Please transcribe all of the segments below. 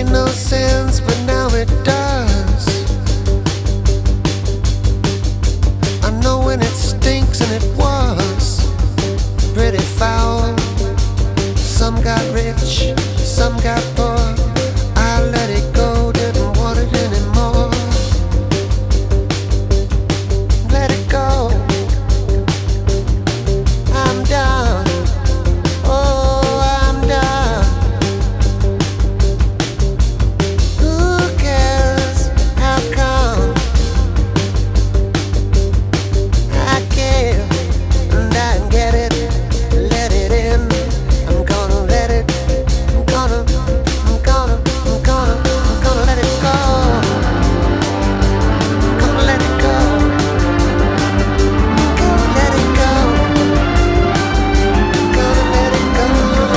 made no sense, but now it does. I know when it stinks, and it was pretty foul. Some got rich, some got poor. I let it go, didn't want it anymore. Let it go, I'm done. Oh, I'm done. Who cares how come? I give and I get it. Let it in. I'm gonna let it. I'm gonna let it go. I'm gonna let it go. I'm gonna let it go. I'm gonna let it go.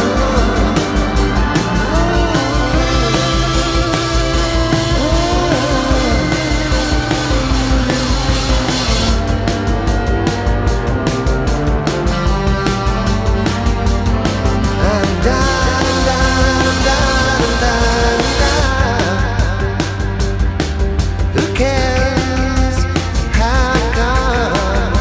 I'm done, done, done, done, done. Who cares how come?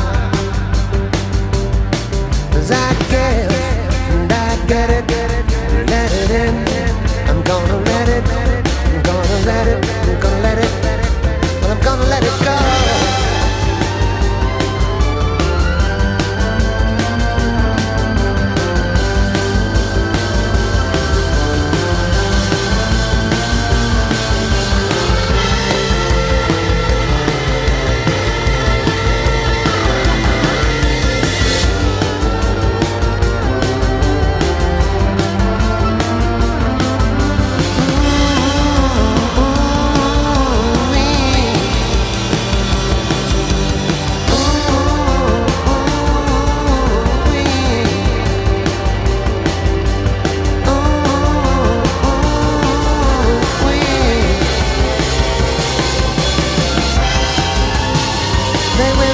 'Cause I give and I get it. Let it in. I'm gonna let it. I'm gonna let it. I'm gonna let it. Well, I'm gonna let it go. They will